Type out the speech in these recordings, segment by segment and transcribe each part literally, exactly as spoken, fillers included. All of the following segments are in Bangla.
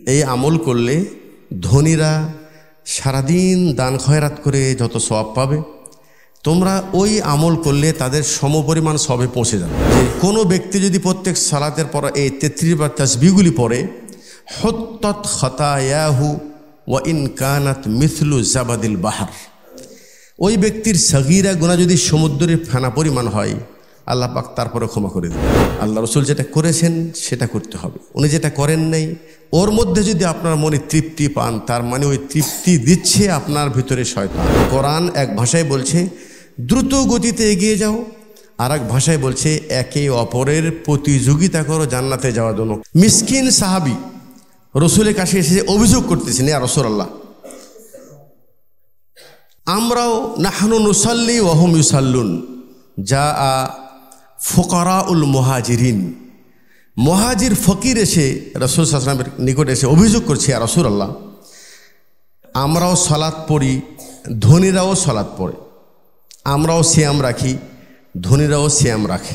এই আমল করলে ধনীরা সারাদিন দান খয়রাত করে যত সওয়াব পাবে, তোমরা ওই আমল করলে তাদের সমপরিমাণ সবে পৌঁছে যাবে। যে কোনো ব্যক্তি যদি প্রত্যেক সালাতের পর এই তেত্রিশ বার তাসবিহগুলি পড়ে, হুত্তাত খাতায়াহু ওয়া ইন কানাত মিথলু জাবাদিল বাহার, ওই ব্যক্তির সগীরা গুনাহ যদি সমুদ্রের ফেনা পরিমাণ হয়, আল্লাহ পাক তারপরে ক্ষমা করে দেবেন। আল্লাহ রসুল যেটা করেছেন সেটা করতে হবে, উনি যেটা করেন নাই ওর মধ্যে যদি আপনার মনে তৃপ্তি পান, তার মানে ওই তৃপ্তি দিচ্ছে আপনার ভিতরে শয়তান। কোরআন এক ভাষায় বলছে দ্রুত গতিতে এগিয়ে যাও, আর এক ভাষায় বলছে একে অপরের প্রতিযোগিতা করো জান্নাতে যাওয়ার জন্য। মিসকিন সাহাবি রসুলের কাছে এসে অভিযোগ করতেছেন, ইয়া রাসূলুল্লাহ, আমরাও নাহনু নুসাল্লি ওয়া হুম ইউসাল্লুন, যা আ ফুকারাউল মুহাজিরিন, মুহাজির ফকির এসে রাসূল সাল্লাল্লাহু আলাইহি ওয়াসাল্লামের নিকট এসে অভিযোগ করছে, ইয়া রাসূলুল্লাহ, আমরাও সালাত পড়ি, ধনীরাও সালাত পড়ে, আমরাও সিয়াম রাখি, ধনীরাও সিয়াম রাখে,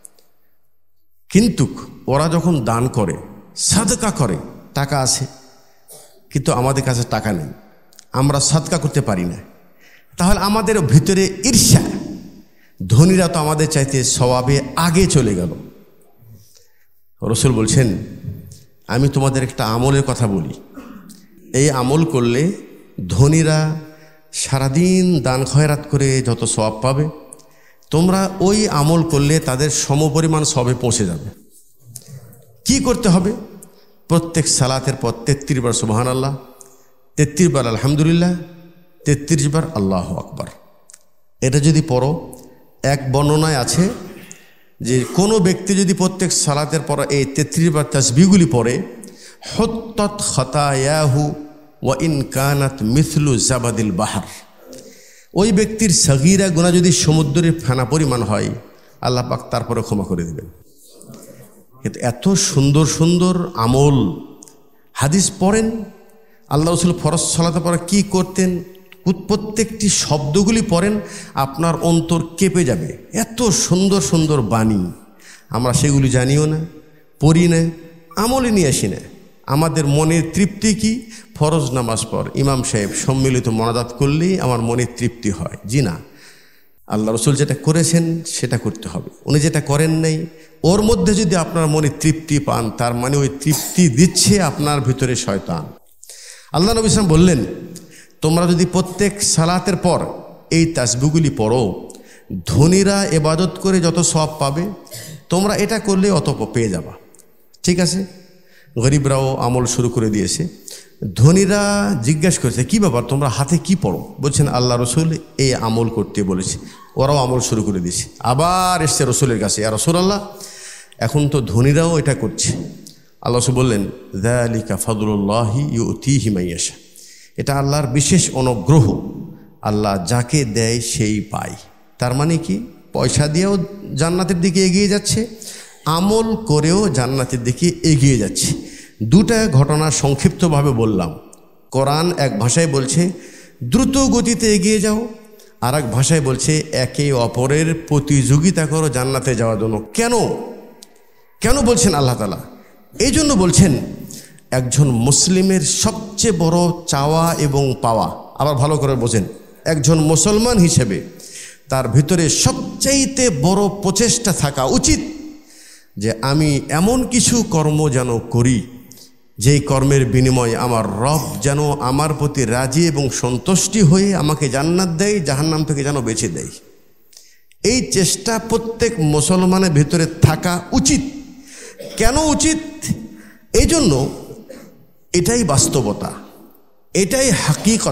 কিন্তু ওরা যখন দান করে, সাদকা করে, টাকা আছে কিন্তু আমাদের কাছে টাকা নেই, আমরা সাদকা করতে পারি না, তাহলে আমাদের ভিতরে ঈর্ষা, ধনীরা তো আমাদের চাইতে সওয়াবে আগে চলে গেল। রসুল বলছেন, আমি তোমাদের একটা আমলের কথা বলি, এই আমল করলে ধনীরা সারাদিন দান খয়রাত করে যত সওয়াব পাবে, তোমরা ওই আমল করলে তাদের সমপরিমাণ সবে পৌঁছে যাবে। কি করতে হবে? প্রত্যেক সালাতের পর তেত্রিশ বার সুবহানাল্লাহ, তেত্রিশ বার আলহামদুলিল্লাহ, তেত্রিশ বার আল্লাহু আকবার। এটা যদি পড়ো, এক বর্ণনায় আছে যে কোনো ব্যক্তি যদি প্রত্যেক সালাতের পর এই তেত্রিশ বার তাসবিহগুলি পড়ে, হুত্তাত খাতায়াহু ওয়া ইন কানাত মিথলু জাবাদিল বাহার, ওই ব্যক্তির সগীরা গুনাহ যদি সমুদ্রের ফেনা পরিমাণ হয়, আল্লাহ পাক তারপরে ক্ষমা করে দেবেন। কিন্তু এত সুন্দর সুন্দর আমল হাদিস পড়েন, আল্লাহ রসুল ফরজ সালাতের পরে কী করতেন, প্রত্যেকটি শব্দগুলি পড়েন, আপনার অন্তর কেঁপে যাবে। এত সুন্দর সুন্দর বাণী, আমরা সেগুলি জানিও না, পড়ি না, আমলে নিয়ে আসি না। আমাদের মনের তৃপ্তি কি? ফরজ নামাজ পর ইমাম সাহেব সম্মিলিত মোনাজাত করলেই আমার মনের তৃপ্তি হয়। জি না, আল্লাহ রসুল যেটা করেছেন সেটা করতে হবে, উনি যেটা করেন নাই ওর মধ্যে যদি আপনার মনে তৃপ্তি পান, তার মানে ওই তৃপ্তি দিচ্ছে আপনার ভিতরে শয়তান। আল্লাহ নবী সাল্লাল্লাহু আলাইহি ওয়াসাল্লাম বললেন, তোমরা যদি প্রত্যেক সালাতের পর এই তাসবিহগুলি পড়ো, ধনীরা ইবাদত করে যত সওয়াব পাবে, তোমরা এটা করলে অত পেয়ে যাবা। ঠিক আছে, গরিবরাও আমল শুরু করে দিয়েছে। ধনীরা জিজ্ঞাসা করেছে, কি ব্যাপার, তোমরা হাতে কি পড়ো? বলছেন, আল্লাহ রসুল এই আমল করতে বলেছে। ওরাও আমল শুরু করে দিয়েছে। আবার এসছে রসুলের কাছে, ইয়া রাসূলুল্লাহ, এখন তো ধনীরাও এটা করছে। আল্লাহ রসুল বললেন, যালিকা ফাদলুল্লাহি ইউতিহি মান ইয়াশা, এটা আল্লাহর বিশেষ অনুগ্রহ, আল্লাহ যাকে দেয় সেই পায়। তার মানে কি, পয়সা দিয়েও জান্নাতের দিকে এগিয়ে যাচ্ছে, আমল করেও জান্নাতের দিকে এগিয়ে যাচ্ছে। দুটা ঘটনা সংক্ষিপ্তভাবে বললাম। কোরআন এক ভাষায় বলছে দ্রুত গতিতে এগিয়ে যাও, আর এক ভাষায় বলছে একে অপরের প্রতিযোগিতা করো জান্নাতে যাওয়ার জন্য। কেন কেন বলছেন আল্লাহ তাআলা? এই জন্য বলছেন, একজন মুসলিমের সবচেয়ে বড় চাওয়া এবং পাওয়া, আবার ভালো করে বোঝেন, একজন মুসলমান হিসেবে তার ভিতরে সবচাইতে বড় প্রচেষ্টা থাকা উচিত যে আমি এমন কিছু কর্ম যেন করি, যেই কর্মের বিনিময়ে আমার রব যেন আমার প্রতি রাজি এবং সন্তুষ্টি হয়ে আমাকে জান্নাত দেয়, জাহান্নাম থেকে যেন বেঁচে দেয়। এই চেষ্টা প্রত্যেক মুসলমানের ভিতরে থাকা উচিত। কেন উচিত? এই জন্য, এটাই বাস্তবতা, এটাই হাকিকত,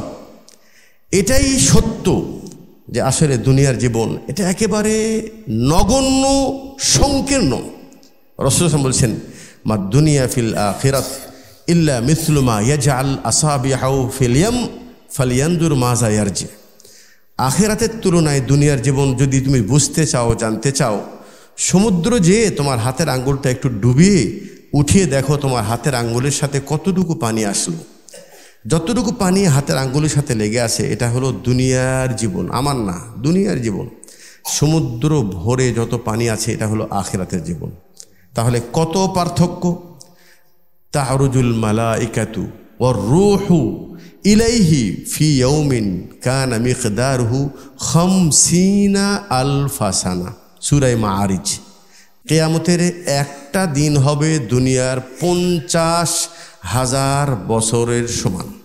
এটাই সত্য যে আসলে দুনিয়ার জীবন এটা একেবারে নগণ্য, সংকীর্ণ। রাসূল সাল্লাল্লাহু আলাইহি ওয়াসাল্লাম বলছেন, মা দুনিয়া ফিল আখিরাত ইল্লা মিসলু মা ইয়াজআল আসাবিহু ফিল ইয়াম ফালিয়ানজুর মাজা ইয়ারজি। আখিরাতের তুলনায় দুনিয়ার জীবন যদি তুমি বুঝতে চাও, জানতে চাও, সমুদ্র যে তোমার হাতের আঙ্গুলটা একটু ডুবিয়ে উঠিয়ে দেখো তোমার হাতের আঙ্গুলের সাথে কতটুকু পানি আসলো। যতটুকু পানি হাতের আঙ্গুলের সাথে লেগে আছে, এটা হলো দুনিয়ার জীবন, আমার না, দুনিয়ার জীবন। সমুদ্র ভরে যত পানি আছে, এটা হলো আখিরাতের জীবন। তাহলে কত পার্থক্য! তা'রুজুল মালাইকাতু ওয়ার রূহু ইলাইহি ফি ইয়াউমিন কানা মিকদারুহু খামসিনা আলফা সানা। সূরা মাআরিজ। কিয়ামতের একটা দিন হবে দুনিয়ার পঞ্চাশ হাজার বছরের সমান।